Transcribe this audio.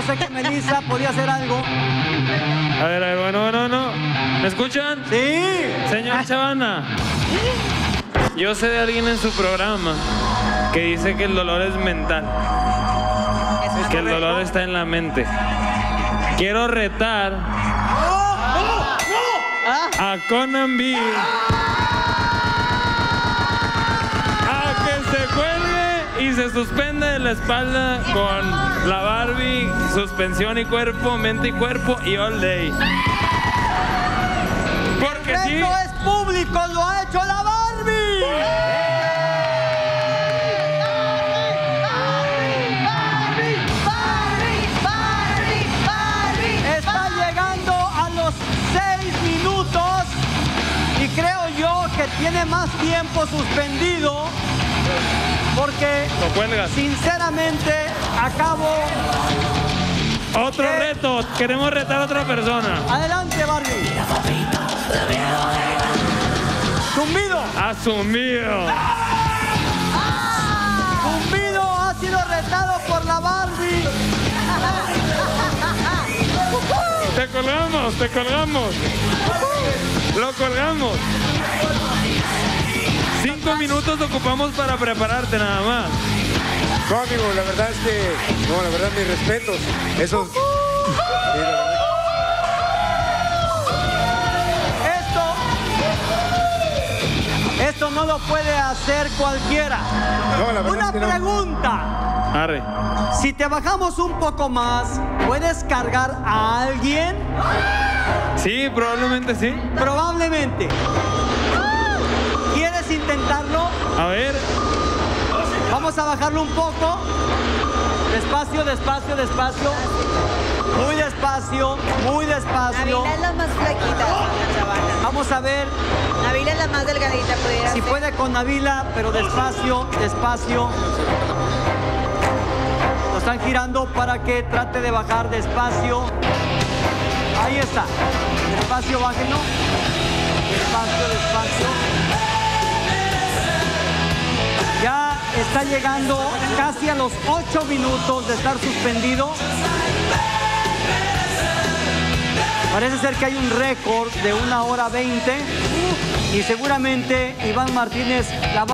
sé que Melissa podía hacer algo. A ver, bueno. ¿Me escuchan? Sí. Señor Chavana, yo sé de alguien en su programa que dice que el dolor es mental. Que el dolor está en la mente. Quiero retar a Conan B a que se cuelgue y se suspenda de la espalda con la Barbie, suspensión y cuerpo, mente y cuerpo y all day. Porque El reto es público, lo ha hecho la Barbie. Está llegando a los 6 minutos y creo yo que tiene más tiempo suspendido porque lo cuelgas. Sinceramente acabo. Otro reto, queremos retar a otra persona. Adelante, Barbie. Zumbido. Asumido. Zumbido ha sido retado por la Barbie. Te colgamos. Lo colgamos. 5 minutos ocupamos para prepararte nada más. No, amigo, la verdad es que... No, la verdad, mis respetos. Esos... Sí, la verdad. Esto no lo puede hacer cualquiera. No, la verdad Una es que no. pregunta. Arre. Si te bajamos un poco más, ¿puedes cargar a alguien? Sí, probablemente sí. Probablemente. ¿Quieres intentarlo? A ver. Vamos a bajarlo un poco. Despacio. Muy despacio. Nabila es la más flaquita, Chavana. Vamos a ver Nabila es la más delgadita, pudiera si ser. puede con Nabila, pero despacio. Lo están girando para que trate de bajar despacio. Ahí está. Despacio, bájenlo. Despacio. Ya está llegando casi a los 8 minutos de estar suspendido. Parece ser que hay un récord de 1 hora 20 y seguramente Iván Martínez la va